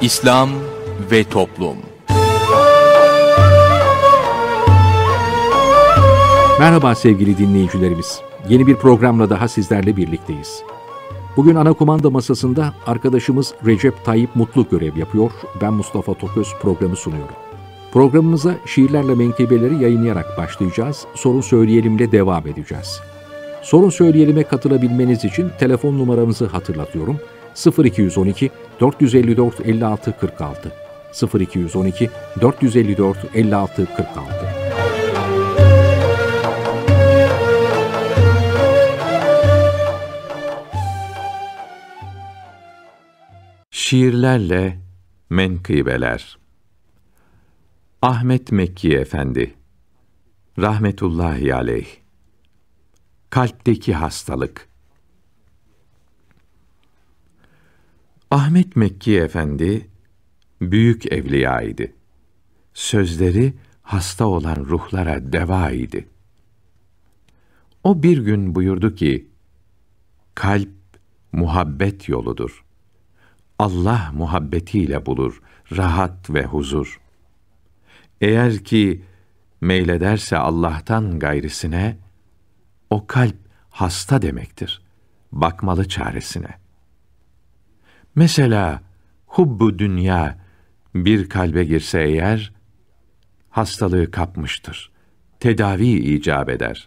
İslam ve Toplum. Merhaba sevgili dinleyicilerimiz. Yeni bir programla daha sizlerle birlikteyiz. Bugün ana kumanda masasında arkadaşımız Recep Tayyip Mutlu görev yapıyor. Ben Mustafa Toköz programı sunuyorum. Programımıza şiirlerle menkıbeleri yayınlayarak başlayacağız. Sorun Söyleyelim'le devam edeceğiz. Sorun Söyleyelim'e katılabilmeniz için telefon numaramızı hatırlatıyorum. 0212 454 56 46 0212 454 56 46. Şiirlerle menkıbeler. Ahmet Mekki Efendi rahmetullahi aleyh. Kalpteki hastalık. Ahmet Mekki Efendi büyük evliyaydı. Sözleri hasta olan ruhlara deva idi. O bir gün buyurdu ki, kalp muhabbet yoludur. Allah muhabbetiyle bulur rahat ve huzur. Eğer ki meylederse Allah'tan gayrisine, o kalp hasta demektir. Bakmalı çaresine. Mesela hubbu dünya bir kalbe girse eğer, hastalığı kapmıştır. Tedavi icap eder.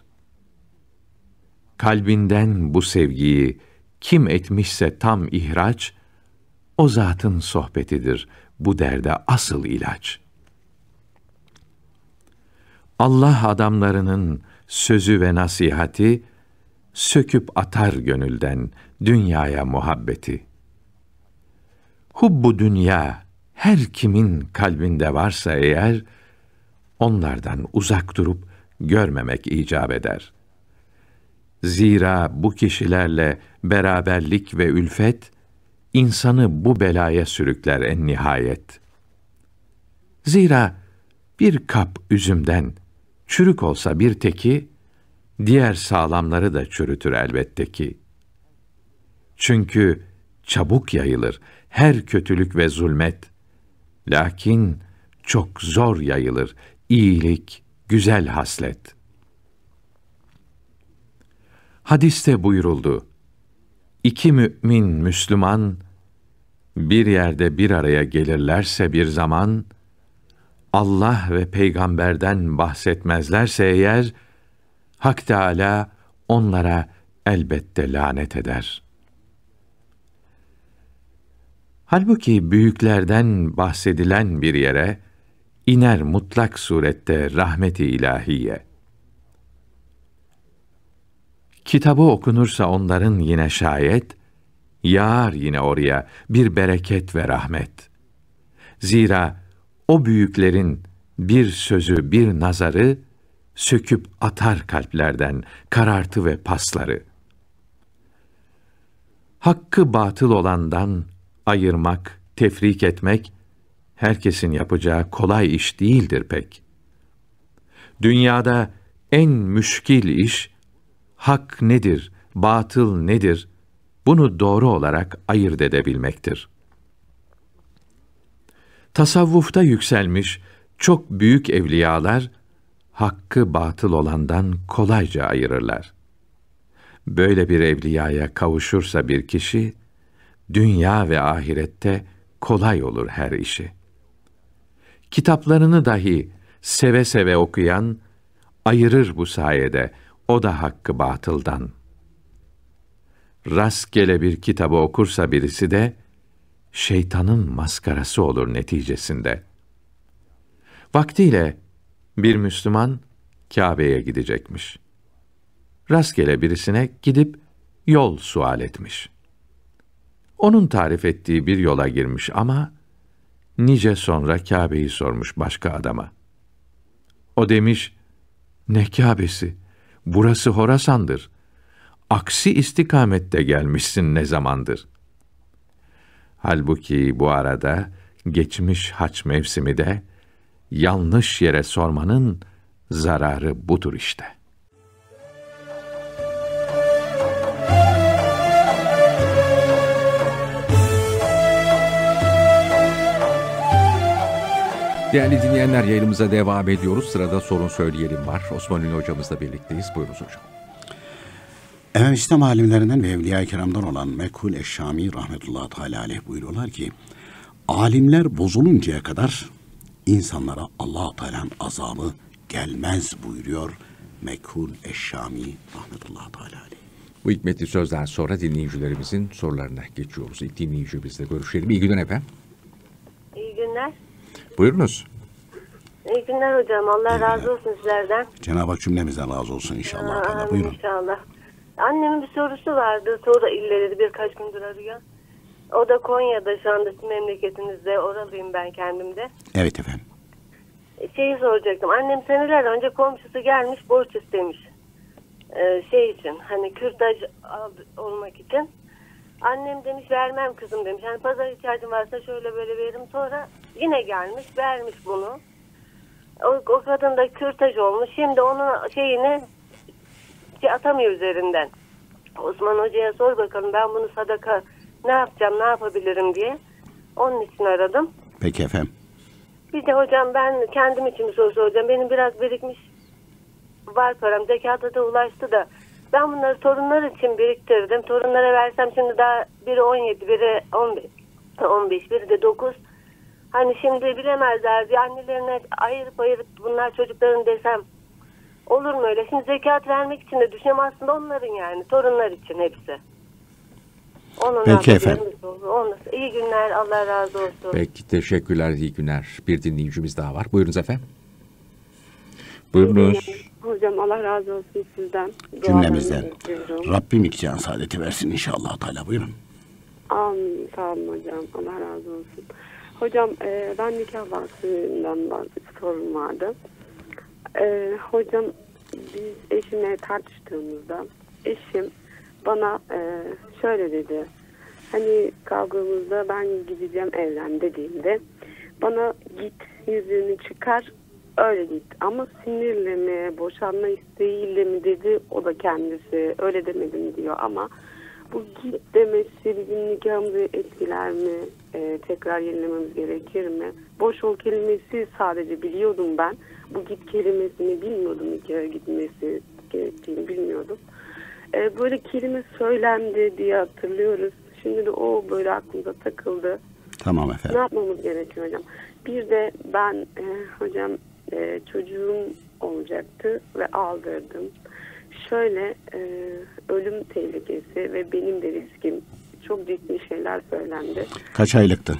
Kalbinden bu sevgiyi kim etmişse tam ihraç, o zatın sohbetidir bu derde asıl ilaç. Allah adamlarının sözü ve nasihati, söküp atar gönülden dünyaya muhabbeti. Hubbu dünya her kimin kalbinde varsa eğer, onlardan uzak durup görmemek icap eder. Zira bu kişilerle beraberlik ve ülfet, insanı bu belaya sürükler en nihayet. Zira bir kap üzümden çürük olsa bir teki, diğer sağlamları da çürütür elbette ki. Çünkü çabuk yayılır her kötülük ve zulmet. Lakin çok zor yayılır iyilik, güzel haslet. Hadiste buyuruldu, İki mümin Müslüman, bir yerde bir araya gelirlerse bir zaman, Allah ve peygamberden bahsetmezlerse eğer, Hak Teâlâ onlara elbette lanet eder. Halbuki büyüklerden bahsedilen bir yere, iner mutlak surette rahmet-i ilahiye. Kitabı okunursa onların yine şayet, yağar yine oraya bir bereket ve rahmet. Zira o büyüklerin bir sözü, bir nazarı, söküp atar kalplerden karartı ve pasları. Hakkı batıl olandan ayırmak, tefrik etmek, herkesin yapacağı kolay iş değildir pek. Dünyada en müşkil iş, hak nedir, batıl nedir, bunu doğru olarak ayırt edebilmektir. Tasavvufta yükselmiş çok büyük evliyalar, hakkı batıl olandan kolayca ayırırlar. Böyle bir evliyaya kavuşursa bir kişi, dünya ve ahirette kolay olur her işi. Kitaplarını dahi seve seve okuyan, ayırır bu sayede o da hakkı batıldan. Rastgele bir kitabı okursa birisi de, şeytanın maskarası olur neticesinde. Vaktiyle bir Müslüman Kâbe'ye gidecekmiş. Rastgele birisine gidip yol sual etmiş. Onun tarif ettiği bir yola girmiş ama nice sonra Kâbe'yi sormuş başka adama. O demiş, ne Kâbe'si? Burası Horasan'dır. Aksi istikamette gelmişsin ne zamandır? Halbuki bu arada geçmiş hac mevsimi de yanlış yere sormanın zararı budur işte. Değerli dinleyenler, yayınımıza devam ediyoruz. Sırada sorun söyleyelim var. Osman Ünlü hocamızla birlikteyiz. Buyurunuz hocam. Efendim, İslam alimlerinden ve Evliya-i Kiram'dan olan Mekhul Eşşami rahmetullahi teala aleyh buyuruyorlar ki, alimler bozuluncaya kadar insanlara Allah-u Teala'nın azabı gelmez buyuruyor Mekhul Eşşami rahmetullahi teala aleyh. Bu hikmetli sözden sonra dinleyicilerimizin sorularına geçiyoruz. İlk dinleyicimizle görüşelim. İyi günler efendim. İyi günler. Buyurunuz. İyi günler hocam. Allah razı olsun sizlerden. Cenab-ı Hak cümlemizden razı olsun inşallah. Teala. Buyurun. İnşallah. Annemin bir sorusu vardı. Sonra illeri birkaç gündür arıyor. O da Konya'da, şu anda sizin memleketinizde. Oralıyım ben kendimde. Evet efendim. Şeyi soracaktım. Annem seneler önce komşusu gelmiş, borç istemiş. Şey için, hani kürtaj olmak için. Annem demiş vermem kızım demiş. Hani pazar ihtiyacım varsa şöyle böyle veririm. Sonra yine gelmiş, vermiş bunu. O kadın da kürtaj olmuş. Şimdi onun şeyini atamıyor üzerinden. Osman Hoca'ya sor bakalım, ben bunu sadaka ne yapacağım, ne yapabilirim diye. Onun için aradım. Peki efendim. Bir de hocam ben kendim için bir soru soracağım. Benim biraz birikmiş var param. Zekata da ulaştı da. Ben bunları torunlar için biriktirdim. Torunlara versem şimdi daha biri 17, biri 15, biri de 9. Hani şimdi bilemezler diye annelerine ayırıp bunlar çocukların desem olur mu öyle? Şimdi zekat vermek için de düşünüyorum, aslında onların, yani torunlar için hepsi. Peki efendim. İyi günler, Allah razı olsun. Peki, teşekkürler, iyi günler. Bir dinleyicimiz daha var. Buyurunuz efendim. Buyurunuz. Hocam Allah razı olsun sizden. Cümlemizden. Rabbim iktiyan saadeti versin inşallah Teala. Buyurun. Amin. Sağ olun hocam. Allah razı olsun. Hocam ben nikah bahsinden bir sorum vardı. Hocam biz eşimle tartıştığımızda eşim bana şöyle dedi. Hani kavgamızda ben gideceğim evlen dediğimde bana git yüzüğünü çıkar öyle git. Ama sinirle mi, boşanma isteğiyle mi dedi, o da kendisi öyle demedim diyor. Ama bu git demesi bizim nikahımızı etkiler mi? Tekrar yenilememiz gerekir mi? Boş ol kelimesi sadece biliyordum ben. Bu git kelimesini bilmiyordum, nikaha gitmesi gerektiğini bilmiyordum. Böyle kelime söylendi diye hatırlıyoruz. Şimdi de o böyle aklımda takıldı. Tamam efendim. Ne yapmamız gerekiyor hocam? Bir de ben hocam çocuğum olacaktı ve aldırdım. Şöyle ölüm tehlikesi ve benim de riskim, çok ciddi şeyler söylendi. Kaç aylıktı?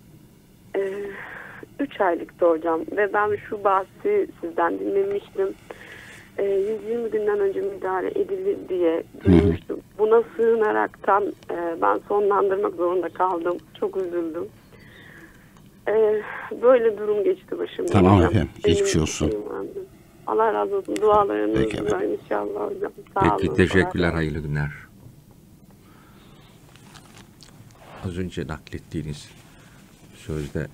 3 aylıktı hocam ve ben şu bahsi sizden dinlemiştim. 120 günden önce müdahale edilir diye duymuştum. Buna sığınaraktan ben sonlandırmak zorunda kaldım. Çok üzüldüm. Böyle durum geçti başımda. Tamam hocam. efendim. Geçmiş olsun. Allah razı olsun. Dualarınız Peki, var inşallah hocam. Sağ Peki, olun. teşekkürler, hayırlı günler. Az önce naklettiğiniz sözde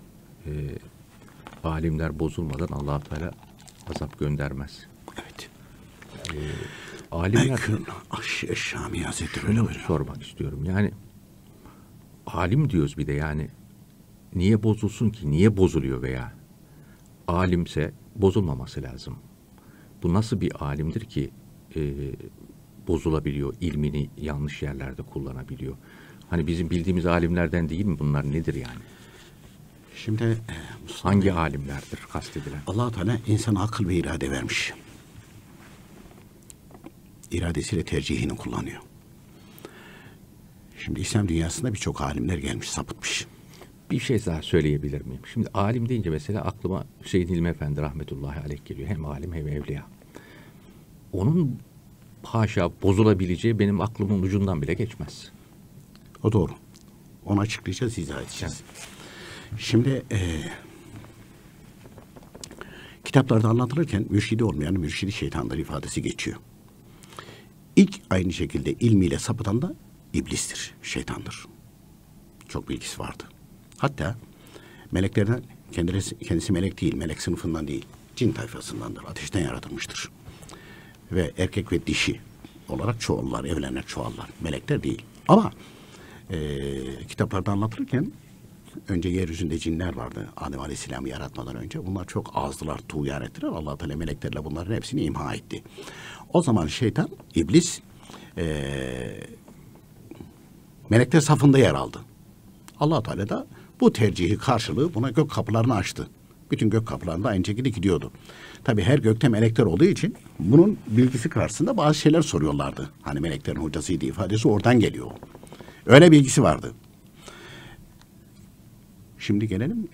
alimler bozulmadan Allah-u Teala azap göndermez. Evet. Alimler... Mekhul Eşşami Hazretleri öyle Şunu buyuruyor. sormak istiyorum. Yani alim diyoruz bir de, yani niye bozulsun ki? Niye bozuluyor veya? Alimse bozulmaması lazım. Bu nasıl bir alimdir ki bozulabiliyor, ilmini yanlış yerlerde kullanabiliyor? Hani bizim bildiğimiz alimlerden değil mi bunlar, nedir yani? Şimdi Hangi alimlerdir kastedilen? Allah Teala insana akıl ve irade vermiş. İradesiyle tercihini kullanıyor. Şimdi İslam dünyasında birçok alimler gelmiş, sapıtmış. Bir şey daha söyleyebilir miyim? Şimdi alim deyince mesela aklıma Hüseyin Hilmi Efendi rahmetullahi aleyh geliyor. Hem alim hem evliya. Onun haşa bozulabileceği benim aklımın ucundan bile geçmez. O doğru. Onu açıklayacağız, izah edeceğiz. Şimdi kitaplarda anlatılırken mürşidi olmayan mürşidi şeytandır ifadesi geçiyor. İlk aynı şekilde ilmiyle sapıtan da iblistir, şeytandır. Çok bilgisi vardı. Hatta meleklerden kendisi melek değil, melek sınıfından değil, cin tayfasındandır, ateşten yaratılmıştır. Ve erkek ve dişi olarak çoğullar, evlenir çoğallar. Melekler değil. Ama kitaplarda anlatılırken önce yeryüzünde cinler vardı. Adem Aleyhisselam'ı yaratmadan önce. Bunlar çok azdılar, tuğyan ettiler. Allah Teala meleklerle bunların hepsini imha etti. O zaman şeytan, iblis melekler safında yer aldı. Allah Teala da bu tercihi karşılığı buna gök kapılarını açtı. Bütün gök kapılarında aynı şekilde gidiyordu. Tabii her gökte melekler olduğu için bunun bilgisi karşısında bazı şeyler soruyorlardı. Hani meleklerin hocasıydı ifadesi oradan geliyor. Öyle bilgisi vardı. Şimdi gelelim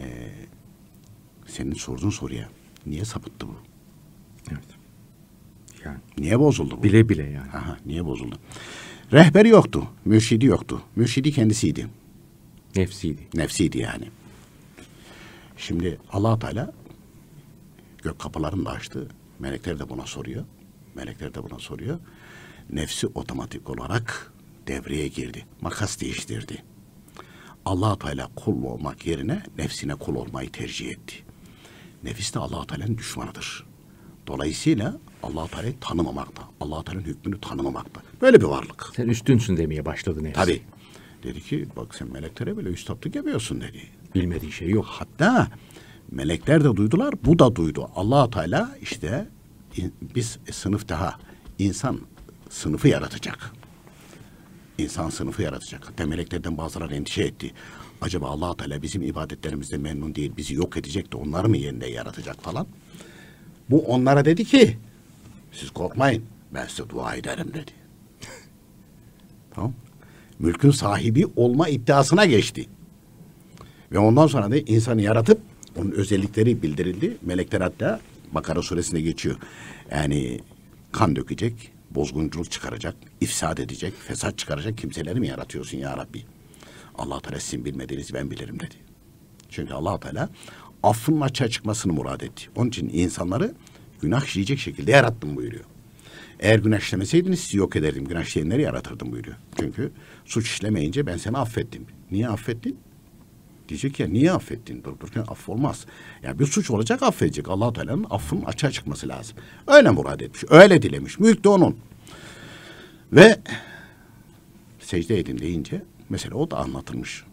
senin sorduğun soruya. Niye sapıttı bu? Evet. Yani niye bozuldu bu? bile bile yani. Aha, niye bozuldu? Rehberi yoktu, mürşidi yoktu. Mürşidi kendisiydi. Nefsiydi. Nefsiydi yani. Şimdi Allah Teala gök kapılarını da açtı. Melekler de buna soruyor. Melekler de buna soruyor. Nefsi otomatik olarak devreye girdi. Makas değiştirdi. Allah Teala kul olmak yerine nefsine kul olmayı tercih etti. Nefis de Allah Teala'nın düşmanıdır. Dolayısıyla Allah Teala'yı tanımamakta, Allah Teala'nın hükmünü tanımamakta. Böyle bir varlık. Sen üstünsün demeye başladı nefsi. Tabii. Dedi ki bak sen meleklere bile üstadlık yapıyorsun dedi. Bilmediği şey yok. Hatta melekler de duydular, bu da duydu. Allah Teala işte biz sınıf daha insan sınıfı yaratacak. İnsan sınıfı yaratacak. Hatta meleklerden bazıları endişe etti. Acaba Allah Teala bizim ibadetlerimizde memnun değil, bizi yok edecek de onları mı yeniden yaratacak falan. Bu onlara dedi ki siz korkmayın, ben size dua ederim dedi. Tamam. Mülkün sahibi olma iddiasına geçti. Ve ondan sonra da insanı yaratıp onun özellikleri bildirildi. Melekler hatta Bakara suresinde geçiyor. Yani kan dökecek, bozgunculuk çıkaracak, ifsad edecek, fesat çıkaracak kimseleri mi yaratıyorsun ya Rabbi? Allah Teala sizin bilmediğinizi ben bilirim dedi. Çünkü Allah Teala affının açığa çıkmasını murad etti. Onun için insanları günah işleyecek şekilde yarattım buyuruyor. Eğer günah işlemeseydiniz sizi yok ederdim. Günah işleyenleri yaratırdım buyuruyor. Çünkü suç işlemeyince ben seni affettim. Niye affettin? Diyecek ya niye affettin? Dururken affolmaz. Ya bir suç olacak affedecek. Allah Teala'nın affının açığa çıkması lazım. Öyle murad etmiş. Öyle dilemiş. Mülk de onun. Ve secde edin deyince mesela o da anlatılmış.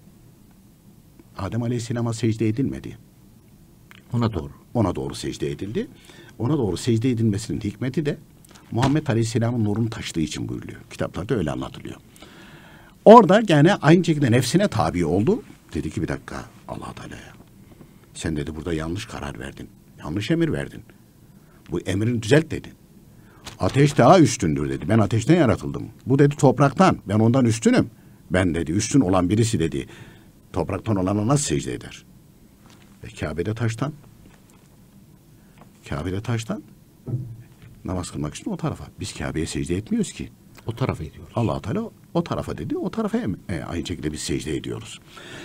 Adem Aleyhisselam'a secde edilmedi. Ona doğru. Ona doğru secde edildi. Ona doğru secde edilmesinin hikmeti de Muhammed Aleyhisselam'ın nurunu taşıdığı için buyuruluyor. Kitaplarda öyle anlatılıyor. Orada gene aynı şekilde nefsine tabi oldu. Dedi ki bir dakika Allah Teala'ya. Sen dedi burada yanlış karar verdin. Yanlış emir verdin. Bu emrini düzelt dedi. Ateş daha üstündür dedi. Ben ateşten yaratıldım. Bu dedi topraktan. Ben ondan üstünüm. Ben dedi üstün olan birisi dedi. Topraktan olana nasıl secde eder? Ve Kabe'de taştan. Kabe'de taştan. Namaz kılmak için o tarafa. Biz Kabe'ye secde etmiyoruz ki. O tarafa ediyoruz. Allah Teala o tarafa dedi. O tarafa aynı şekilde biz secde ediyoruz.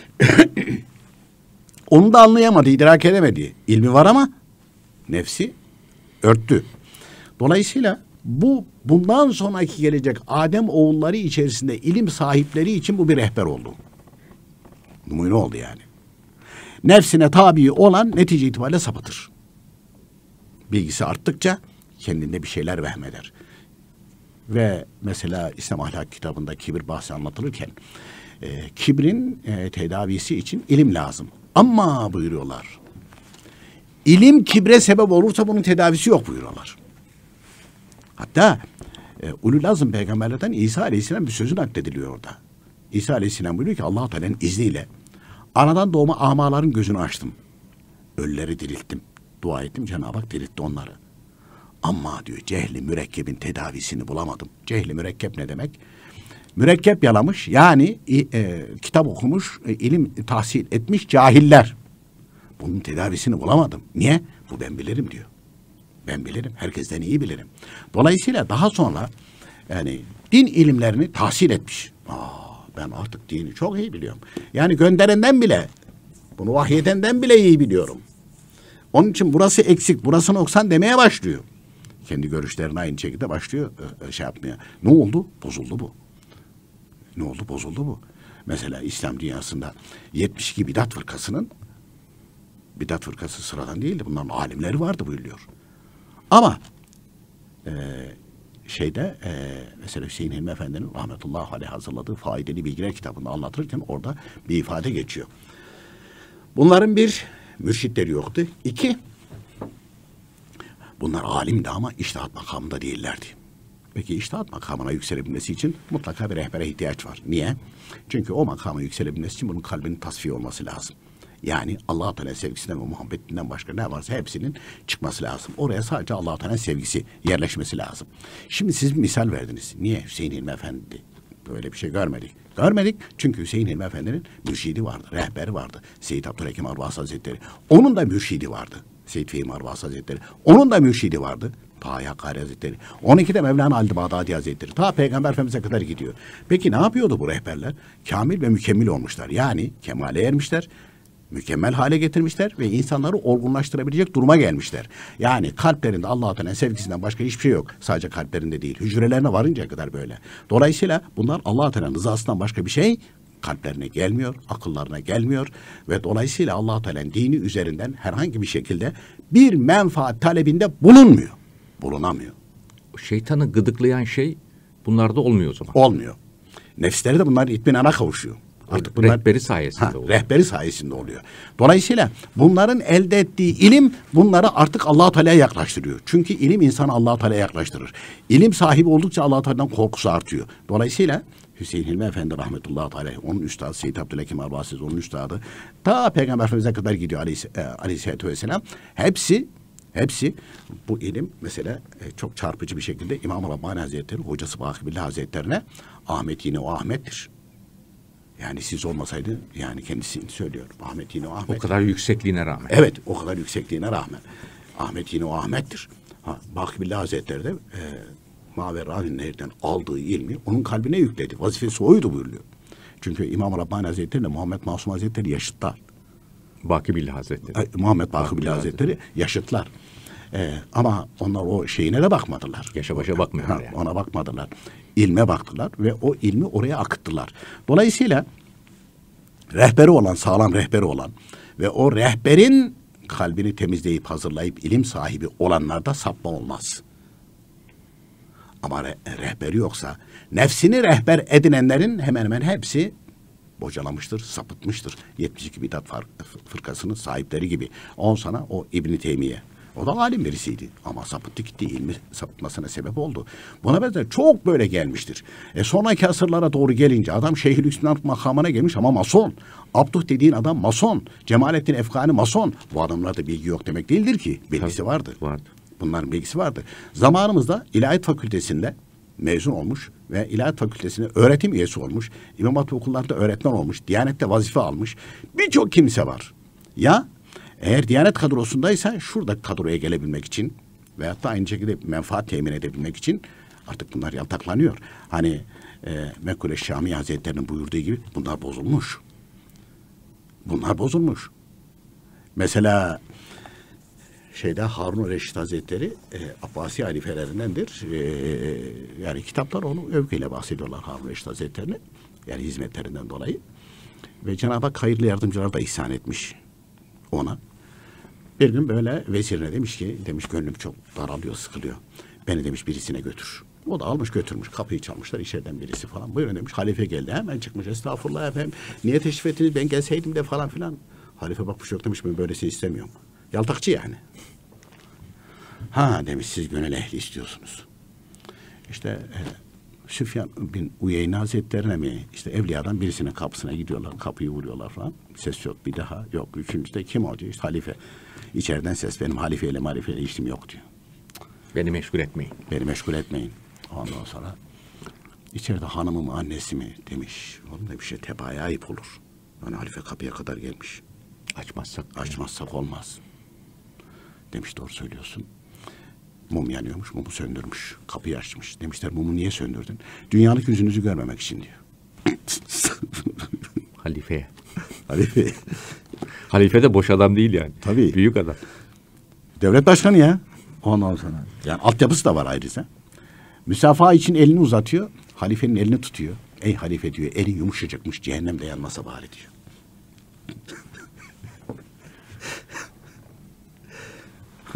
Onu da anlayamadı, idrak edemedi. İlmi var ama nefsi örttü. Dolayısıyla bundan sonraki gelecek Adem oğulları içerisinde ilim sahipleri için bu bir rehber oldu. Numune oldu yani. Nefsine tabi olan netice itibariyle sapıtır. Bilgisi arttıkça kendinde bir şeyler vehmeder. Ve mesela İslam Ahlak kitabında kibir bahsi anlatılırken kibrin tedavisi için ilim lazım. Ama buyuruyorlar. İlim kibre sebep olursa bunun tedavisi yok buyuruyorlar. Hatta Ululazm peygamberlerden İsa Aleyhisselam bir sözü naklediliyor orada. İsa Aleyhisselam buyuruyor ki Allah Teala'nın izniyle anadan doğma amaların gözünü açtım. Ölüleri dirilttim. Dua ettim, Cenab-ı Hak diriltti onları. Ama diyor cehli mürekkebin tedavisini bulamadım. Cehli mürekkep ne demek? Mürekkep yalamış yani kitap okumuş, ilim tahsil etmiş cahiller. Bunun tedavisini bulamadım. Niye? Bu ben bilirim diyor. Ben bilirim. Herkesten iyi bilirim. Dolayısıyla daha sonra yani din ilimlerini tahsil etmiş. Ben artık dini çok iyi biliyorum. Yani gönderenden bile, bunu vahyedenden bile iyi biliyorum. Onun için burası eksik, burası noksan demeye başlıyor. Kendi görüşlerine aynı şekilde başlıyor şey yapmaya. Ne oldu? Bozuldu bu. Ne oldu? Bozuldu bu. Mesela İslam dünyasında 72 bidat fırkası sıradan değildi. Bunların alimleri vardı buyuruyor. Ama mesela Hüseyin Hilmi Efendi'nin rahmetullahi aleyh hazırladığı Faydalı Bilgiler kitabında anlatırken orada bir ifade geçiyor. Bunların bir, mürşitleri yoktu. İki, bunlar alimdi ama içtihat makamında değillerdi. Peki içtihat makamına yükselebilmesi için mutlaka bir rehbere ihtiyaç var. Niye? Çünkü o makama yükselebilmesi için bunun kalbinin tasfiye olması lazım. Yani Allah-u Teala sevgisinden ve muhabbetinden başka ne varsa hepsinin çıkması lazım. Oraya sadece Allah-u Teala sevgisi yerleşmesi lazım. Şimdi siz bir misal verdiniz. Niye Hüseyin Hilmi Efendi? Böyle bir şey görmedik. Görmedik çünkü Hüseyin Hilmi Efendi'nin mürşidi vardı, rehberi vardı. Seyyid Abdülhakim Arvasi Hazretleri. Onun da mürşidi vardı. Seyyid Fehim Arvasi Hazretleri. Onun da mürşidi vardı. Ta Hakkari Hazretleri. 12'de Mevlana Ali Bağdadi Hazretleri. Ta Peygamber Efendimiz'e kadar gidiyor. Peki ne yapıyordu bu rehberler? Kamil ve mükemmel olmuşlar. Yani kemale ermişler. Mükemmel hale getirmişler ve insanları olgunlaştırabilecek duruma gelmişler. Yani kalplerinde Allah-u Teala'nın sevgisinden başka hiçbir şey yok. Sadece kalplerinde değil, hücrelerine varıncaya kadar böyle. Dolayısıyla bunlar Allah-u Teala'nın rızasından başka bir şey kalplerine gelmiyor, akıllarına gelmiyor ve dolayısıyla Allah-u Teala'nın dini üzerinden herhangi bir şekilde bir menfaat talebinde bulunmuyor. Bulunamıyor. Şeytanı gıdıklayan şey bunlarda olmuyor o zaman. Olmuyor. Nefisleri de bunların itminana kavuşuyor. Artık bunlar rehberi sayesinde oluyor. Rehberi sayesinde oluyor. Dolayısıyla bunların elde ettiği ilim bunları artık Allah-u Teala'ya yaklaştırıyor. Çünkü ilim insanı Allah-u Teala'ya yaklaştırır. İlim sahibi oldukça Allah-u Teala'dan korkusu artıyor. Dolayısıyla Hüseyin Hilmi Efendi rahmetullahi aleyh, onun üstadı Seyyid Abdülhakim Arvasi, onun üstadı ta Peygamber Efendimiz'e kadar gidiyor aleyhissalatü vesselam. Hepsi bu ilim mesela çok çarpıcı bir şekilde İmam-ı Rabbani Hazretleri, hocası Bakibillah Hazretlerine Ahmet yine o Ahmet'tir. Yani siz olmasaydı, yani kendisini söylüyor. Ahmet yine o Ahmet. O kadar yüksekliğine rağmen. Evet, o kadar yüksekliğine rağmen. Ahmet yine o Ahmet'tir. Bakibillah Hazretleri de Maverra'nın nehirden aldığı ilmi onun kalbine yükledi. Vazifesi oydu buyuruyor. Çünkü İmam-ı Rabbani Hazretleri ile Muhammed Masum Hazretleri yaşıtlar. Bakibillah Hazretleri. Muhammed Bakibillah Hazretleri yaşıtlar. Ama onlar o şeyine de bakmadılar. Yaşa başa bakmıyorlar yani. Ona bakmadılar. İlme baktılar ve o ilmi oraya akıttılar. Dolayısıyla rehberi olan, sağlam rehberi olan ve o rehberin kalbini temizleyip hazırlayıp ilim sahibi olanlarda sapma olmaz. Ama rehberi yoksa nefsini rehber edinenlerin hemen hemen hepsi bocalamıştır, sapıtmıştır. 72 bidat fırkasının sahipleri gibi. On sana o İbn-i Teymiye. O da alim birisiydi ama sapıttı gitti, ilmi sapıtmasına sebep oldu. Buna benzer çok böyle gelmiştir. Sonraki asırlara doğru gelince adam Şeyhülislam makamına gelmiş ama mason. Abduh dediğin adam mason. Cemalettin Efkani mason. Bu adamlarda bilgi yok demek değildir ki. Bilgisi vardı. Bunların bilgisi vardı. Zamanımızda İlahiyat Fakültesi'nde mezun olmuş ve İlahiyat Fakültesi'nde öğretim üyesi olmuş. İmam Hatip okullarında öğretmen olmuş. Diyanet'te vazife almış. Birçok kimse var. Ya eğer Diyanet kadrosundaysa şurada kadroya gelebilmek için veyahut da aynı şekilde menfaat temin edebilmek için artık bunlar yaltaklanıyor. Hani Mekkule Şamî Hazretleri'nin buyurduğu gibi bunlar bozulmuş. Bunlar bozulmuş. Mesela Harun Reşit Hazretleri Abbasi halifelerindendir. Yani kitaplar onu övgüyle bahsediyorlar Harun Reşit Hazretleri'ni. Yani hizmetlerinden dolayı. Ve Cenab-ı Hak hayırlı yardımcılar da ihsan etmiş ona. Bir gün böyle vezirine demiş ki, gönlüm çok daralıyor, sıkılıyor. Beni demiş birisine götür. O da almış götürmüş. Kapıyı çalmışlar içeriden birisi falan. Buyurun demiş. Halife geldi. Hemen çıkmış. Estağfurullah efendim. Niye teşrif ettiniz? Ben gelseydim de falan filan. Halife bakmış yok demiş. Ben böylesini istemiyorum. Yaltakçı yani. Ha demiş siz gönül ehli istiyorsunuz. İşte Süfyan bin Uyeyne Hazretlerine mi? İşte evliyadan birisinin kapısına gidiyorlar. Kapıyı vuruyorlar falan. Ses yok bir daha. Yok. Üçüncüde kim o diyor. İşte halife. İçeriden ses benim halifeyle işim yok diyor. Beni meşgul etmeyin. Beni meşgul etmeyin. Ondan sonra içeride hanımı mı annesi mi demiş. Onun da bir şey tebaaya ayıp olur. Yani halife kapıya kadar gelmiş. Açmazsak olmaz. Demiş doğru söylüyorsun. Mum yanıyormuş, mumu söndürmüş. Kapıyı açmış. Demişler mumu niye söndürdün? Dünyalık yüzünüzü görmemek için diyor. Halifeye. Halife. Halife de boş adam değil yani. Tabii. Büyük adam. Devlet başkanı ya. Ondan sonra. Yani altyapısı da var ayrıca. Müsafaha için elini uzatıyor. Halifenin elini tutuyor. Ey halife diyor, elin yumuşacıkmış, cehennemde yanmasa bari diyor.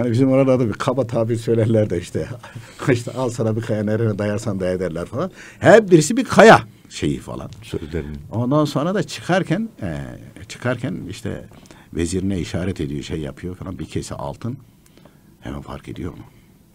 Hani bizim oralarda bir kaba tabir söylerler de işte al sana bir kaya, nereye dayarsan daya derler falan. Her birisi bir kaya şeyi falan. Sözlerini. Ondan sonra da çıkarken işte vezirine işaret ediyor, şey yapıyor falan, bir kese altın. Hemen fark ediyor mu?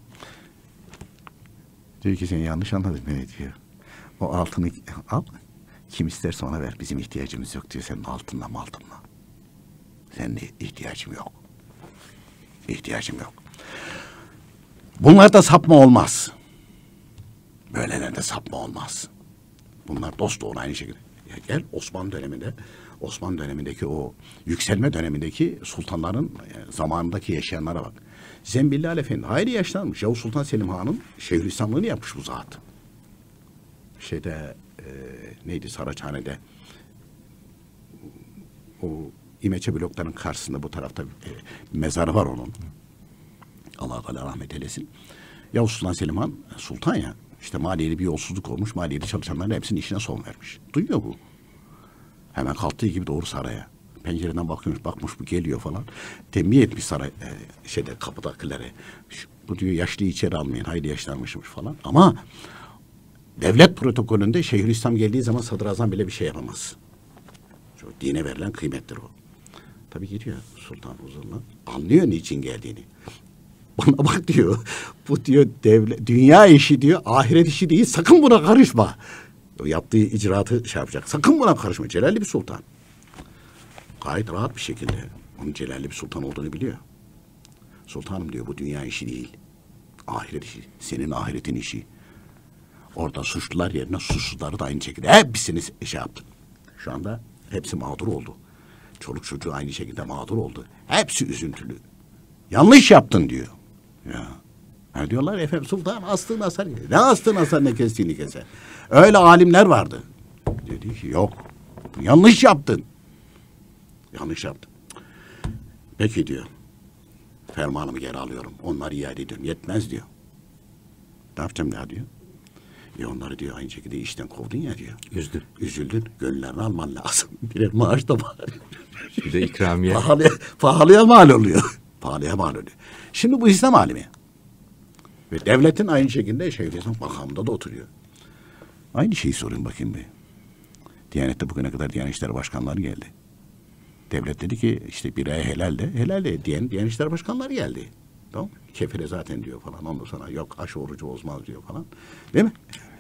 Diyor ki sen yanlış anladın beni diyor. O altını al, kim isterse ona ver, bizim ihtiyacımız yok diyor, senin altınla. Senin ihtiyacım yok. İhtiyacım yok. Bunlarda sapma olmaz. Böylelerde sapma olmaz. Bunlar dost doğru aynı şekilde. Ya gel Osmanlı dönemindeki o yükselme dönemindeki sultanların zamanındaki yaşayanlara bak. Zembillal Efendi hayli yaşlanmış. Yavuz Sultan Selim Han'ın Şeyhülislamlığını yapmış bu zat. Neydi, Saraçhane'de o İmeçe blokların karşısında bu tarafta mezarı var onun. Allah rahmet eylesin. Yavuz Sultan Selim Han sultan ya, işte maliyeli bir yolsuzluk olmuş. Maliyeli çalışanların hepsinin işine son vermiş. Duyuyor bu. Hemen kalktığı gibi doğru saraya. Pencereden bakmış bu geliyor falan. Tembih etmiş saray kapıdakilere. Bu diyor yaşlıyı içeri almayın. Haydi yaşlanmışmış falan. Ama devlet protokolünde Şeyhülislam geldiği zaman sadrazam bile bir şey yapamaz. Şu dine verilen kıymettir o. Tabii gidiyor sultan huzuruna. Anlıyor niçin geldiğini. Bana bak diyor. Bu diyor dünya işi diyor. Ahiret işi değil. Sakın buna karışma. O yaptığı icraatı şey yapacak. Sakın buna karışma. Celalli bir sultan. Gayet rahat bir şekilde onun celalli bir sultan olduğunu biliyor. Sultanım diyor, bu dünya işi değil. Ahiret işi. Senin ahiretin işi. Orada suçlular yerine suçluları da aynı şekilde hepsini şey yaptı. Şu anda hepsi mağdur oldu. Çoluk çocuğu aynı şekilde mağdur oldu. Hepsi üzüntülü. Yanlış yaptın diyor. Ya diyorlar efendim sultan astığın asar. Ne astığın asar, ne kestiğini keser. Öyle alimler vardı. Dedi ki yok. Yanlış yaptın. Yanlış yaptın. Peki diyor. Fermanımı geri alıyorum. Onları iade ediyorum. Yetmez diyor. Ne yapacağım daha diyor. Onları diyor aynı şekilde işten kovdun ya diyor. Üzüldün. Gönüllerini alman lazım. Birer maaş da var. Bir de ikramiye. Pahalıya mal oluyor. Şimdi bu İslam alimi. Ve devletin aynı şekilde Şeyhülislam makamında da oturuyor. Aynı şeyi sorayım bakayım bir. Diyanet'te bugüne kadar Diyanet İşleri Başkanları geldi. Devlet dedi ki işte biraya helal de diyen Diyanet İşleri Başkanları geldi. Tamam. Kefire zaten diyor falan. Ondan sonra yok aşı orucu bozmaz diyor falan. Değil mi?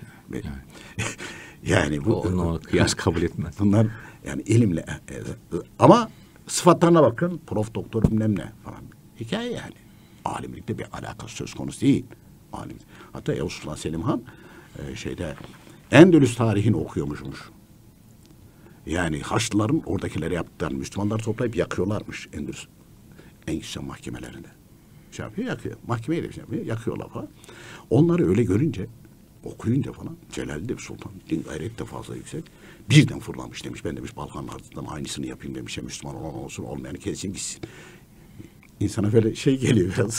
Yani bu onu kıyas kabul etmez. Bunlar yani ilimle ama sıfatlarına bakın. Prof, doktor bilmem ne falan. Hikaye yani. Alimlikte bir alakası söz konusu değil. Alim. Hatta Yavuz Sultan Selim Han Endülüs tarihini okuyormuşmuş. Yani Haçlıların oradakileri yaptıklarını Müslümanlar toplayıp yakıyorlarmış Endülüs Engizisyon mahkemelerinde. Şey yapıyor, yakıyor. Mahkemeye de şey yapıyor, yakıyorlar falan. Onları öyle görünce, okuyunca falan Celalli de bir sultan, din gayret de fazla yüksek. Birden fırlamış demiş. Ben demiş Balkanlardan aynısını yapayım demiş. Müslüman olan olsun, olmayanı kesin gitsin. İnsana böyle şey geliyor biraz.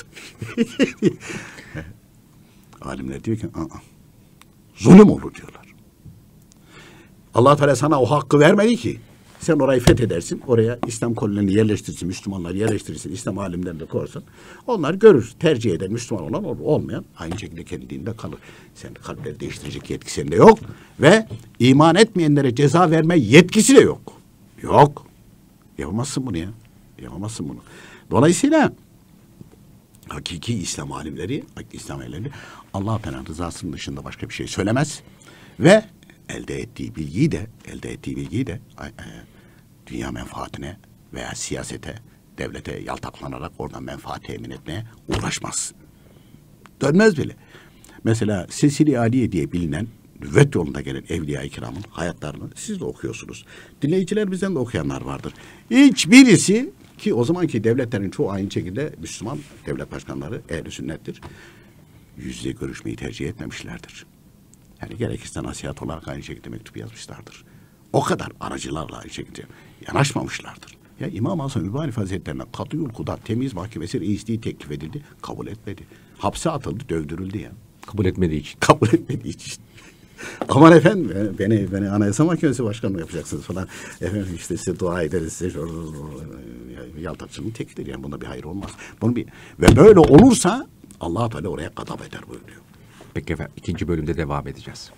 Alimler diyor ki zulüm olur diyorlar. Allah Teala sana o hakkı vermedi ki. Sen orayı fethedersin. Oraya İslam kolonilerini yerleştirsin. Müslümanlar yerleştirirsin. İslam alimlerini de korsun. Onlar görür. Tercih eder. Müslüman olan olur. Olmayan aynı şekilde kendi dininde kalır. Sen kalpleri değiştirecek yetki sende yok. Ve iman etmeyenlere ceza verme yetkisi de yok. Yok. Yapamazsın bunu ya. Yapamazsın bunu. Dolayısıyla hakiki İslam alimleri, Allah Teala'nın rızasının dışında başka bir şey söylemez ve elde ettiği bilgiyi de dünya menfaatine veya siyasete, devlete yaltaklanarak oradan menfaat temin etmeye uğraşmaz. Dönmez bile. Mesela Silsile-i Aliye diye bilinen nübüvvet yolunda gelen Evliya-i Kiram'ın hayatlarını siz de okuyorsunuz. Dinleyicilerimizden de okuyanlar vardır. Hiçbirisi ki o zamanki devletlerin çoğu aynı şekilde Müslüman devlet başkanları ehl-i sünnettir. Yüzle görüşmeyi tercih etmemişlerdir. Yani gerekirse nasihat olarak aynı şekilde mektup yazmışlardır. O kadar aracılarla aynı şekilde yanaşmamışlardır. Ya İmam Hasan Ülbani Hazretlerine Katıyul Kudat temiz mahkemesi reisliği teklif edildi. Kabul etmedi. Hapse atıldı, dövdürüldü ya. Kabul etmediği için. Kabul etmediği için. Aman efendim beni Anayasa Mahkemesi Başkanı yapacaksınız falan. Efendim işte size dua ederiz size. Yaltakçının tekidir yani, bunda bir hayır olmaz. Ve böyle olursa Allah Teala oraya gadap eder buyuruyor. Peki efendim, ikinci bölümde devam edeceğiz.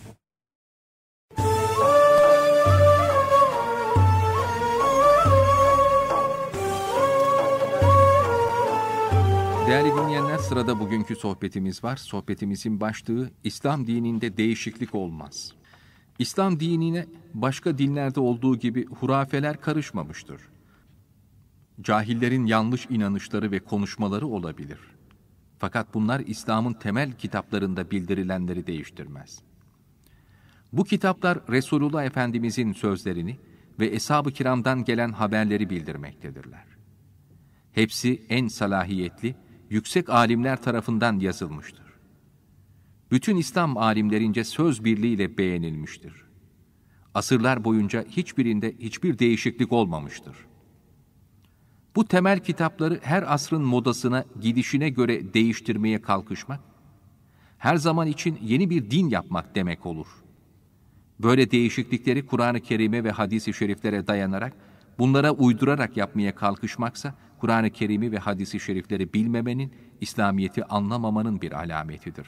Değerli dinleyenler, sırada bugünkü sohbetimiz var. Sohbetimizin başlığı İslam dininde değişiklik olmaz. İslam dinine başka dinlerde olduğu gibi hurafeler karışmamıştır. Cahillerin yanlış inanışları ve konuşmaları olabilir. Fakat bunlar İslam'ın temel kitaplarında bildirilenleri değiştirmez. Bu kitaplar Resulullah Efendimizin sözlerini ve Eshab-ı Kiram'dan gelen haberleri bildirmektedirler. Hepsi en salahiyetli, yüksek alimler tarafından yazılmıştır. Bütün İslam alimlerince söz birliğiyle beğenilmiştir. Asırlar boyunca hiçbirinde hiçbir değişiklik olmamıştır. Bu temel kitapları her asrın modasına, gidişine göre değiştirmeye kalkışmak, her zaman için yeni bir din yapmak demek olur. Böyle değişiklikleri Kur'an-ı Kerim'e ve hadis-i şeriflere dayanarak, bunlara uydurarak yapmaya kalkışmaksa, Kur'an-ı Kerim'i ve hadis-i şerifleri bilmemenin, İslamiyet'i anlamamanın bir alametidir.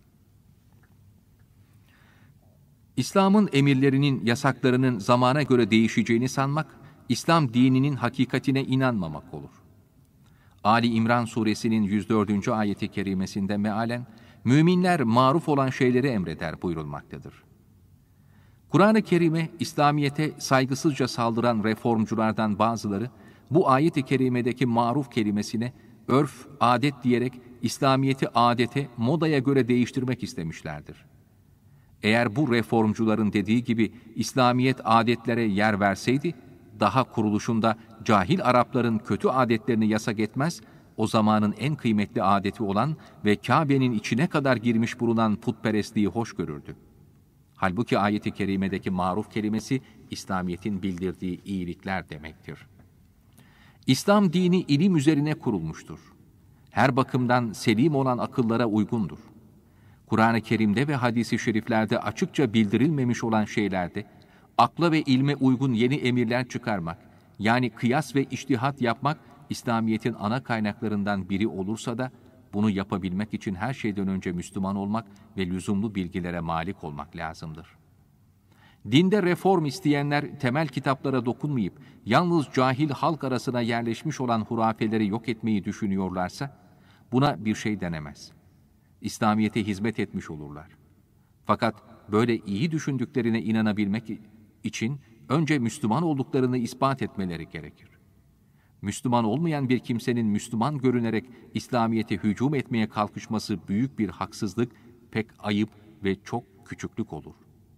İslam'ın emirlerinin, yasaklarının zamana göre değişeceğini sanmak, İslam dininin hakikatine inanmamak olur. Ali İmran suresinin 104. ayeti kerimesinde mealen, müminler maruf olan şeyleri emreder buyurulmaktadır. Kur'an-ı Kerim'e, İslamiyet'e saygısızca saldıran reformculardan bazıları, bu ayet-i kerimedeki maruf kelimesine örf, adet diyerek İslamiyet'i adete, modaya göre değiştirmek istemişlerdir. Eğer bu reformcuların dediği gibi İslamiyet adetlere yer verseydi, daha kuruluşunda cahil Arapların kötü adetlerini yasak etmez, o zamanın en kıymetli adeti olan ve Kabe'nin içine kadar girmiş bulunan putperestliği hoş görürdü. Halbuki ayet-i kerimedeki maruf kelimesi, İslamiyet'in bildirdiği iyilikler demektir. İslam dini ilim üzerine kurulmuştur. Her bakımdan selim olan akıllara uygundur. Kur'an-ı Kerim'de ve hadis-i şeriflerde açıkça bildirilmemiş olan şeylerde, akla ve ilme uygun yeni emirler çıkarmak, yani kıyas ve içtihat yapmak, İslamiyet'in ana kaynaklarından biri olursa da, bunu yapabilmek için her şeyden önce Müslüman olmak ve lüzumlu bilgilere malik olmak lazımdır. Dinde reform isteyenler temel kitaplara dokunmayıp, yalnız cahil halk arasına yerleşmiş olan hurafeleri yok etmeyi düşünüyorlarsa, buna bir şey denemez. İslamiyet'e hizmet etmiş olurlar. Fakat böyle iyi düşündüklerine inanabilmek için önce Müslüman olduklarını ispat etmeleri gerekir. Müslüman olmayan bir kimsenin Müslüman görünerek İslamiyet'e hücum etmeye kalkışması büyük bir haksızlık, pek ayıp ve çok küçüklük olur.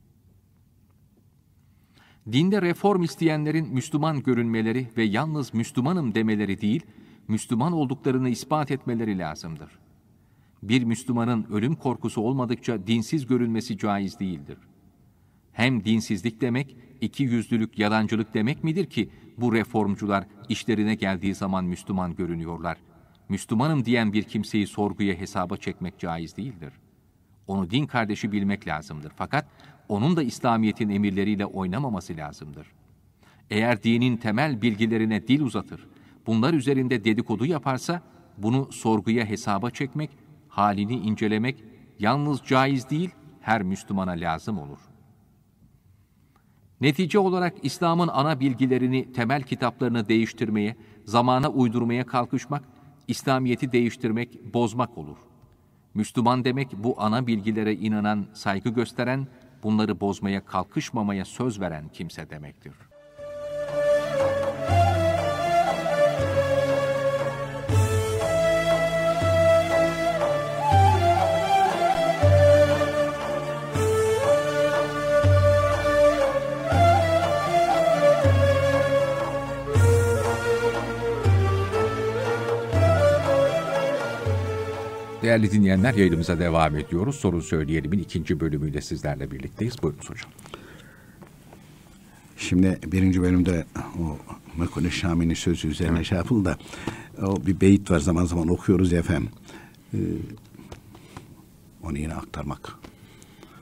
Dinde reform isteyenlerin Müslüman görünmeleri ve yalnız Müslümanım demeleri değil, Müslüman olduklarını ispat etmeleri lazımdır. Bir Müslümanın ölüm korkusu olmadıkça dinsiz görünmesi caiz değildir. Hem dinsizlik demek, ikiyüzlülük, yalancılık demek midir ki bu reformcular işlerine geldiği zaman Müslüman görünüyorlar? Müslümanım diyen bir kimseyi sorguya, hesaba çekmek caiz değildir. Onu din kardeşi bilmek lazımdır. Fakat onun da İslamiyet'in emirleriyle oynamaması lazımdır. Eğer dinin temel bilgilerine dil uzatır, bunlar üzerinde dedikodu yaparsa, bunu sorguya, hesaba çekmek, halini incelemek yalnız caiz değil, her Müslümana lazım olur. Netice olarak İslam'ın ana bilgilerini, temel kitaplarını değiştirmeye, zamana uydurmaya kalkışmak, İslamiyet'i değiştirmek, bozmak olur. Müslüman demek, bu ana bilgilere inanan, saygı gösteren, bunları bozmaya kalkışmamaya söz veren kimse demektir. Değerli dinleyenler, yayınımıza devam ediyoruz. Sorun Söyleyelim'in ikinci bölümüyle sizlerle birlikteyiz. Buyurunuz hocam. Şimdi birinci bölümde o Mekone Şami'nin sözü üzerine şey yapıldı da, o bir beyit var, zaman zaman okuyoruz ya efendim. Onu yine aktarmak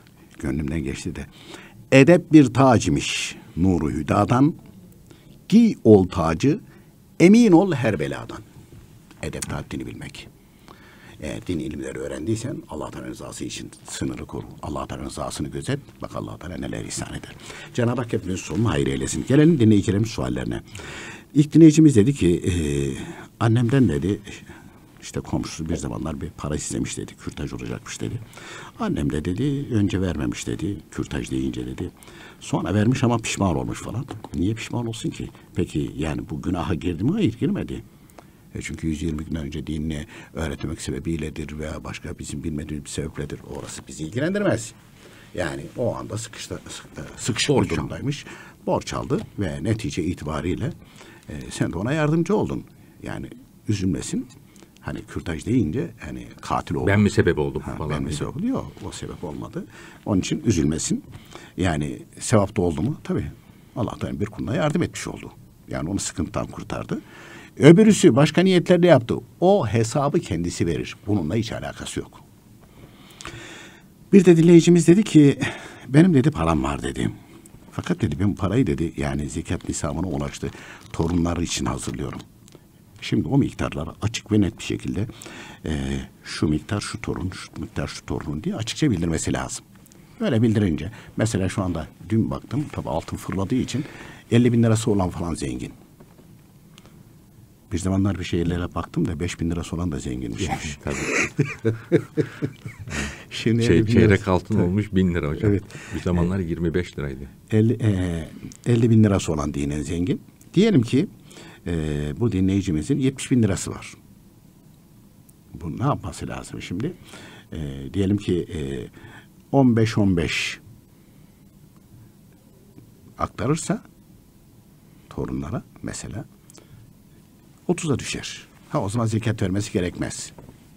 gönlümden geçti de. Edep bir tac imiş nuru hüdadan. Giy ol tacı, emin ol her beladan. Edep haddini bilmek. Eğer din ilimleri öğrendiysen Allah Teala rızası için sınırı koru. Allah Teala rızasını gözet. Bak Allah Teala neler ihsan eder. Cenab-ı Hak hepimizin sonunu hayır eylesin. Gelelim dinleyicilerin suallerine. İlk dinleyicimiz dedi ki annemden dedi işte komşusu bir zamanlar bir para istemiş dedi. Kürtaj olacakmış dedi. Annem de dedi önce vermemiş dedi. Kürtaj deyince dedi. Sonra vermiş ama pişman olmuş falan. Niye pişman olsun ki? Peki yani bu günaha girdi mi? Hayır, girmedi. Çünkü 120 gün önce dinini öğretmek sebebiyledir veya başka bizim bilmediğimiz bir sebepledir. Orası bizi ilgilendirmez. Yani o anda sıkışık bir durumdaymış. Borç aldı ve netice itibariyle sen de ona yardımcı oldun. Yani üzülmesin. Hani kürtaj deyince hani katil oldu. Ben mi sebep oldum falan. Ben mi sebep oldu? Yok, o sebep olmadı. Onun için üzülmesin. Yani sevapta oldu mu? Tabii. Allah'tan bir kuluna yardım etmiş oldu. Yani onu sıkıntıdan kurtardı. Öbürüsü başka niyetlerle yaptı. O hesabı kendisi verir. Bununla hiç alakası yok. Bir de dinleyicimiz dedi ki benim dedi param var dedi. Fakat dedi ben parayı dedi yani zekat nisabına ulaştı. Torunlar için hazırlıyorum. Şimdi o miktarları açık ve net bir şekilde şu miktar şu torun, şu miktar şu torunun diye açıkça bildirmesi lazım. Öyle bildirince mesela şu anda dün baktım tabii altın fırladığı için 50 bin lirası olan falan zengin. Bir zamanlar bir şeylere baktım da 5 bin lirası olan da zenginmiş. Tabii. Şimdi çeyrek altın olmuş 1000 lira hocam. Evet. Bir zamanlar 25 liraydı. 50 bin lirası olan dinen zengin. Diyelim ki bu dinleyicimizin 70 bin lirası var. Bu ne yapması lazım şimdi? Diyelim ki 15-15 aktarırsa torunlara mesela 30'a düşer. O zaman zekat vermesi gerekmez.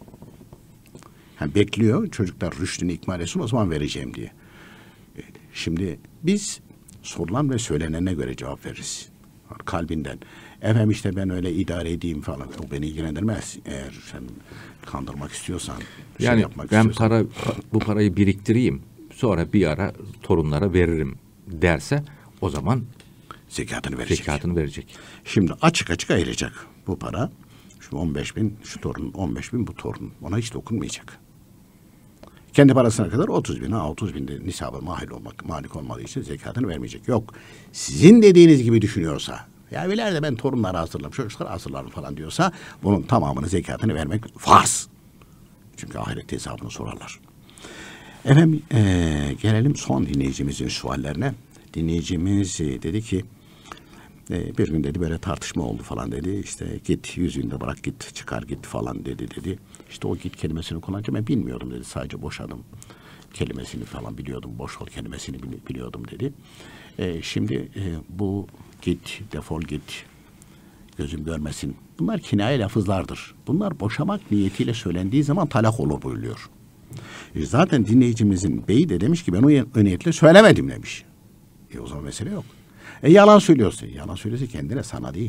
Bekliyor çocuklar rüştünü ikmal etsin o zaman vereceğim diye. Şimdi biz sorulan ve söylenene göre cevap veririz. Kalbinden. Efendim işte ben öyle idare edeyim falan. O beni ilgilendirmez. Eğer sen kandırmak istiyorsan, yani yapmak ben istiyorsan. bu parayı biriktireyim. Sonra bir ara torunlara veririm derse o zaman zekatını verecek. Şimdi açık ayıracak bu para. Şu 15 bin şu torun, 15 bin bu torun. Ona hiç dokunmayacak. Kendi parasına kadar 30 bin. 30 bin de nisaba malik olmadığı için zekatını vermeyecek. Yok. Sizin dediğiniz gibi düşünüyorsa, ya ileride ben torunları hazırlarım, çocukları hazırlarım falan diyorsa, bunun tamamını zekatını vermek farz. Çünkü ahirette hesabını sorarlar. Efendim gelelim son dinleyicimizin suallerine. Dinleyicimiz dedi ki, bir gün dedi böyle tartışma oldu falan dedi. İşte git yüzüğünde bırak git çıkar git falan dedi. İşte o git kelimesini kullanınca ben bilmiyordum dedi. Sadece boşadım kelimesini falan biliyordum. Boş ol kelimesini biliyordum dedi. Şimdi bu git, defol git, gözüm görmesin. Bunlar kinaye lafızlardır. Bunlar boşamak niyetiyle söylendiği zaman talak olur buyuruyor. Zaten dinleyicimizin beyi de demiş ki ben o niyetle söylemedim demiş. O zaman mesele yok. Yalan söylüyorsa kendine sana değil.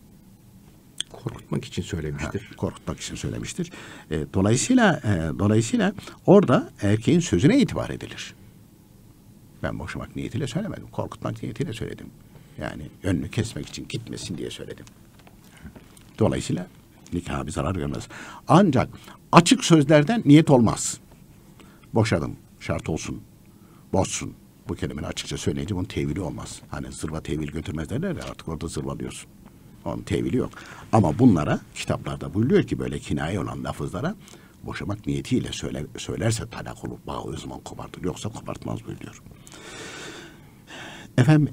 Korkutmak için söylemiştir. Korkutmak için söylemiştir. Dolayısıyla orada erkeğin sözüne itibar edilir. Ben boşamak niyetiyle söylemedim. Korkutmak niyetiyle söyledim. Yani önünü kesmek için gitmesin diye söyledim. Dolayısıyla nikaha bir zarar görmez. Ancak açık sözlerden niyet olmaz. Boşadım, şart olsun, bozsun. Bu kelimeyi açıkça söyleyince bunun tevili olmaz. Hani zırva tevil götürmez derler ya, artık orada zırvalıyorsun. Onun tevili yok. Ama bunlara kitaplarda buyuruyor ki böyle kinaye olan lafızlara boşamak niyetiyle söylerse talak olur. Bağı o zaman kopartır. Yoksa kopartmaz buyuruyor. Efendim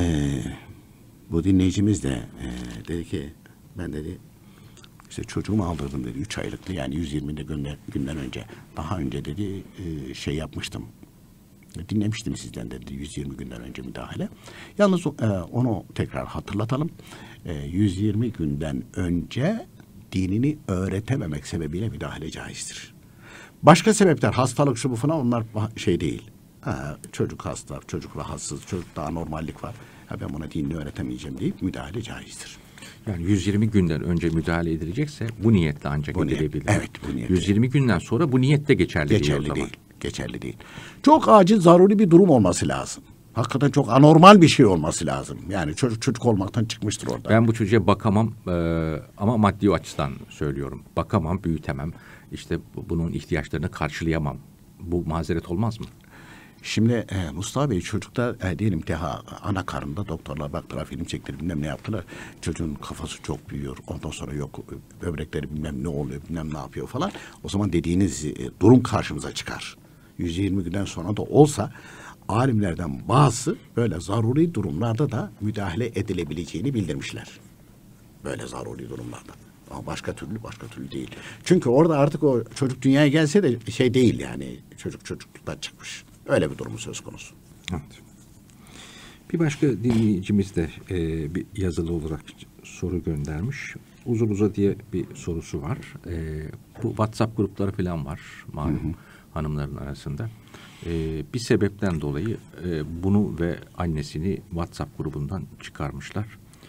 bu dinleyicimiz de dedi ki ben dedi işte çocuğumu aldırdım dedi 3 aylıktı yani 120 günden önce. Daha önce dedi şey yapmıştım. Dinlemiştim sizden dedi 120 günden önce müdahale. Yalnız onu tekrar hatırlatalım. 120 günden önce dinini öğretememek sebebiyle müdahale caizdir. Başka sebepler hastalık şu bu falan onlar şey değil. Çocuk hasta, çocuk rahatsız, çocuk daha normallik var. Ben buna dinini öğretemeyeceğim deyip müdahale caizdir. Yani 120 günden önce müdahale edilecekse bu niyetle ancak edilebilir. Evet bu niyetle. 120 günden sonra bu niyette geçerli değil o zaman. geçerli değil. Çok acil, zaruri bir durum olması lazım. Hakikaten çok anormal bir şey olması lazım. Yani çocuk olmaktan çıkmıştır orada. Ben bu çocuğa bakamam ama maddi açıdan söylüyorum. Bakamam, büyütemem. İşte bunun ihtiyaçlarını karşılayamam. Bu mazeret olmaz mı? Şimdi Mustafa Bey, çocukta diyelim ki ana karnında doktorlar baktılar, film çektiler, bilmem ne yaptılar. Çocuğun kafası çok büyüyor. Ondan sonra yok böbrekleri bilmem ne oluyor, bilmem ne yapıyor falan. O zaman dediğiniz durum karşımıza çıkar. 120 günden sonra da olsa alimlerden bazı böyle zaruri durumlarda da müdahale edilebileceğini bildirmişler. Böyle zaruri durumlarda. Ama başka türlü değil. Çünkü orada artık o çocuk dünyaya gelse de şey değil yani. Çocukluktan çıkmış. Öyle bir durum söz konusu. Evet. Bir başka dinleyicimiz de bir yazılı olarak soru göndermiş. Uzun diye bir sorusu var. Bu WhatsApp grupları falan var malum hanımların arasında. Bir sebepten dolayı bunu ve annesini WhatsApp grubundan çıkarmışlar.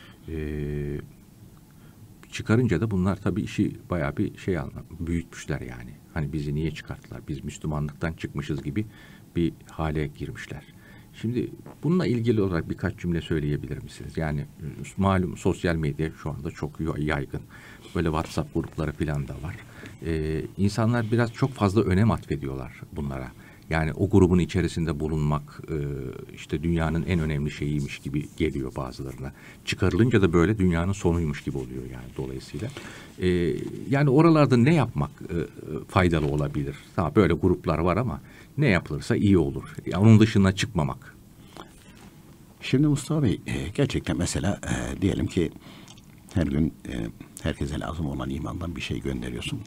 Çıkarınca da bunlar tabii işi bayağı bir büyütmüşler yani. Hani bizi niye çıkarttılar? Biz Müslümanlıktan çıkmışız gibi bir hale girmişler. Şimdi bununla ilgili olarak birkaç cümle söyleyebilir misiniz? Yani malum sosyal medya şu anda çok yaygın. Böyle WhatsApp grupları falan da var. İnsanlar biraz çok fazla önem atfediyorlar bunlara. Yani o grubun içerisinde bulunmak işte dünyanın en önemli şeyiymiş gibi geliyor bazılarına. Çıkarılınca da böyle dünyanın sonuymuş gibi oluyor yani dolayısıyla. Yani oralarda ne yapmak faydalı olabilir? Tamam, böyle gruplar var ama ne yapılırsa iyi olur. Yani onun dışına çıkmamak. Şimdi Mustafa Bey, gerçekten mesela diyelim ki her gün herkese lazım olan imandan bir şey gönderiyorsun.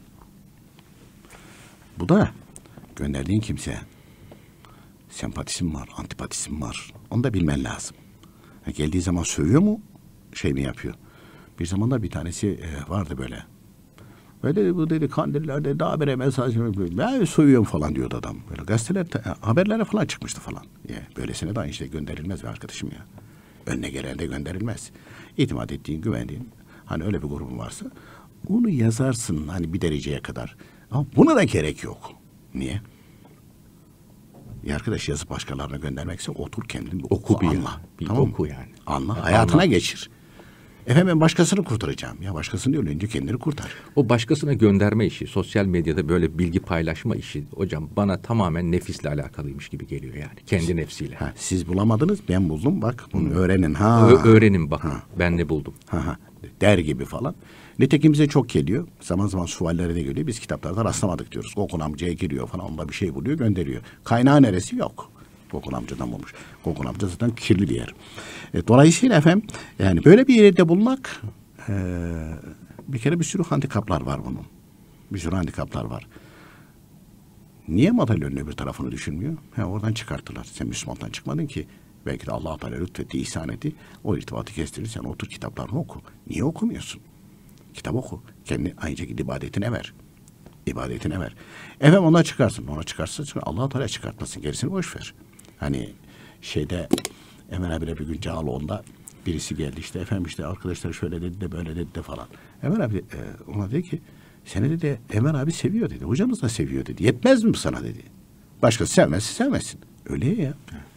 Bu da gönderdiğin kimseye sempatisi mi var, antipatisi mi var? Onu da bilmen lazım. Geldiği zaman sövüyor mu, şey mi yapıyor? Bir zamanlar bir tanesi vardı böyle. Böyle bu dedi kandillerde daha bir mesaj ben sövüyorum falan diyordu adam. Böyle gazeteler, haberlere falan çıkmıştı falan. Böylesine de aynı şey gönderilmez be arkadaşım ya. Önüne gelen de gönderilmez. İtimat ettiğin, güvendiğin, hani öyle bir grubun varsa onu yazarsın hani bir dereceye kadar. Ama buna da gerek yok. Niye? Bir arkadaş yazıp başkalarına göndermekse otur kendin oku, anla. Tamam mı? Oku yani. Anla, hayatına geçir. Efendim ben başkasını kurtaracağım. Ya başkasını değil, önce kendini kurtar. O başkasına gönderme işi, sosyal medyada böyle bilgi paylaşma işi hocam bana tamamen nefisle alakalıymış gibi geliyor yani. Kendi nefsiyle. Siz bulamadınız, ben buldum. Bak bunu öğrenin. Öğrenin bakın. Ben ne buldum. Der gibi falan. Nitekim bize çok geliyor. Zaman zaman suvallere de geliyor. Biz kitaplarda rastlamadık diyoruz. Gokun amcaya giriyor falan. Onda bir şey buluyor, gönderiyor. Kaynağı neresi? Yok. Gokun amcadan bulmuş. Gokun amca zaten kirli bir yer. Dolayısıyla efendim yani böyle bir yerde bulmak bir kere bir sürü handikaplar var bunun. Bir sürü handikaplar var. Niye madalyonun öbür tarafını düşünmüyor? Oradan çıkarttılar. Sen Müslümandan çıkmadın ki. Belki de Allah-u Teala lütfetti, ihsan etti. O irtibatı kestirirsen otur kitaplarını oku. Niye okumuyorsun? Kitap oku. Kendi aynı şekilde ibadetine ver. İbadetine ver. Efendim ona çıkarsın. Ona çıkarsın. Allah-u Teala çıkartmasın. Gerisini boş ver. Hani Emel abiyle bir gün Cağaloğlu'nda birisi geldi işte efendim işte arkadaşlar şöyle dedi de böyle dedi de falan. Emel abi ona dedi ki seni dedi Emel abi seviyor dedi. Hocamız da seviyor dedi. Yetmez mi sana dedi. Başkası sevmezse sevmesin. Öyle ya.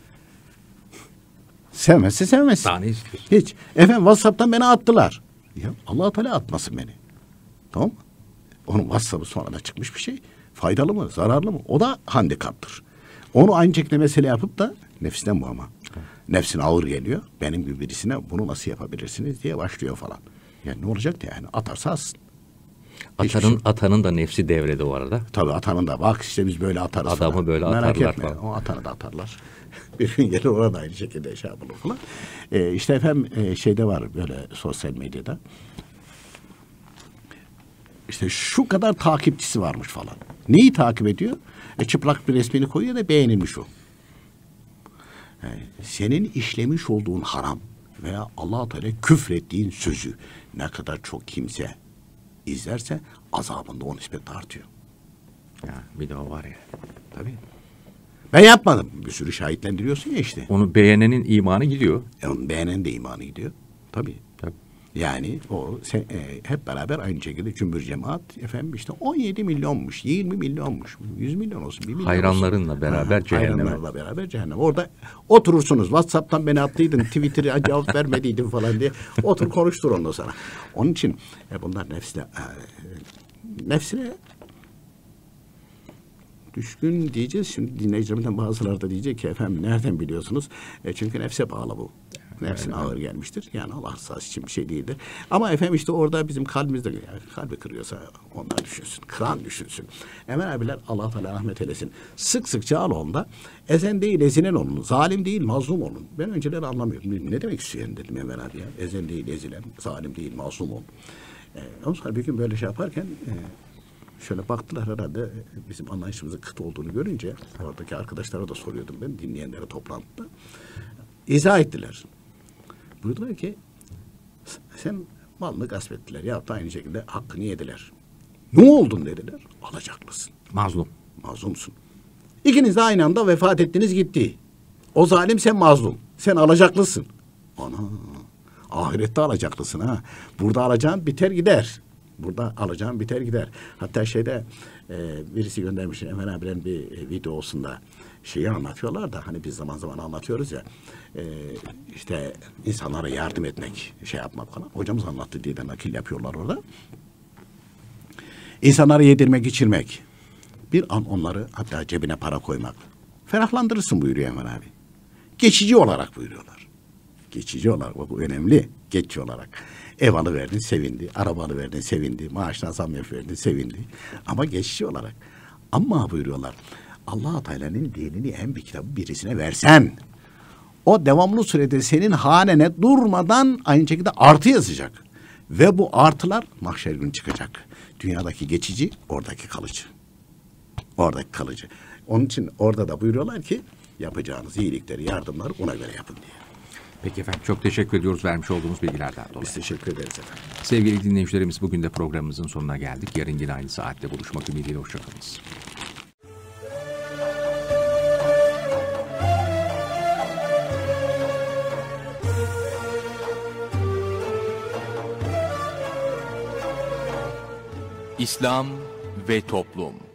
Sevmezse sevmesin. Daha ne istiyorsun? Hiç. Efendim WhatsApp'tan beni attılar. Ya Allah-u Teala atmasın beni. Tamam mı? Onun WhatsApp'ı sonra da çıkmış bir şey. Faydalı mı, zararlı mı? O da handikaptır. Onu aynı şekilde mesele yapıp da nefsinden bu ama. Nefsine ağır geliyor. Benim gibi birisine bunu nasıl yapabilirsiniz diye başlıyor falan. Yani ne olacak yani? Atarsa atsın. Atanın da nefsi devrede o arada. Tabii atanın da bak işte biz böyle atarız Adamı falan. böyle Merak atarlar etme. falan. O atanı da atarlar. Bir gün gelir ona da aynı şekilde şey yapılır falan. İşte efendim şeyde var böyle sosyal medyada. İşte şu kadar takipçisi varmış falan. Neyi takip ediyor? Çıplak bir resmini koyuyor da beğenilmiş o. Senin işlemiş olduğun haram veya Allah-u Teala küfrettiğin sözü ne kadar çok kimse izlerse azabında o nispetle artıyor. Ya bir de o var ya. Tabii. Ben yapmadım. Bir sürü şahitlendiriyorsun ya işte. Onu beğenenin imanı gidiyor. Onu beğenen de imanı gidiyor. Tabii. Yani o hep beraber aynı şekilde cümbür cemaat efendim işte 17 milyonmuş, 20 milyonmuş, 100 milyon olsun, 1 milyon Hayranlarınla olsun. beraber cehenneme. Hayranlarla beraber cehennem. Orada oturursunuz. WhatsApp'tan beni attıydın, Twitter'a cevap vermediydin falan diye. Otur konuştur ondan sonra. Onun için bunlar nefsine düşkün diyeceğiz. Şimdi dinleyicilerimden bazıları da diyecek ki efendim nereden biliyorsunuz? Çünkü nefse bağlı bu. Nefsine ağır gelmiştir. Yani Allah rızası için bir şey değildir. Ama efendim işte orada bizim kalbimizde yani kalbi kırıyorsa onlar düşünsün. Kıran düşünsün. Emel abiler Allah Teala rahmet eylesin. Sık sık Çağaloğlu'nda ezen değil ezilen olun. Zalim değil mazlum olun. Ben önceleri anlamıyordum. Ne demek istiyor dedim Emel abi ya. Ezen değil ezilen, zalim değil mazlum olun. Ondan sonra bir gün böyle şey yaparken şöyle baktılar herhalde bizim anlayışımızın kıt olduğunu görünce oradaki arkadaşlara da soruyordum ben dinleyenlere toplantıda. İzah ettiler. Buyurdular ki sen malını gasp ettiler ya da aynı şekilde hakkını yediler. Ne oldun dediler. Alacaklısın. Mazlum. Mazlumsun. İkiniz de aynı anda vefat ettiniz gitti. O zalim sen mazlum. Sen alacaklısın. Ana. Ahirette alacaklısın ha. Burada alacağın biter gider. Burada alacağın biter gider. Hatta birisi göndermiş Emel abilerin bir videosunda şeyi anlatıyorlar da hani biz zaman zaman anlatıyoruz ya işte insanlara yardım etmek şey yapmak falan. Hocamız anlattı diye de nakil yapıyorlar orada. İnsanları yedirmek içirmek. Bir an onları hatta cebine para koymak. Ferahlandırırsın buyuruyor Emel abi. Geçici olarak buyuruyorlar. Geçici olarak bu önemli. Geçici olarak. Ev alıverdin sevindi. Araba alıverdin sevindi. Maaşına zam yapıverdin sevindi. Ama geçici olarak. Ama buyuruyorlar. Allah-u Teala'nın dinini en bir kitabı birisine versen o devamlı sürede senin hanene durmadan aynı şekilde artı yazacak. Ve bu artılar mahşer günü çıkacak. Dünyadaki geçici, oradaki kalıcı. Oradaki kalıcı. Onun için orada da buyuruyorlar ki yapacağınız iyilikleri, yardımları ona göre yapın diye. Peki efendim çok teşekkür ediyoruz vermiş olduğumuz bilgilerden dolayı. Biz teşekkür ederiz efendim. Sevgili dinleyicilerimiz bugün de programımızın sonuna geldik. Yarın yine aynı saatte buluşmak ümidiyle hoşçakalınız. İslam ve Toplum.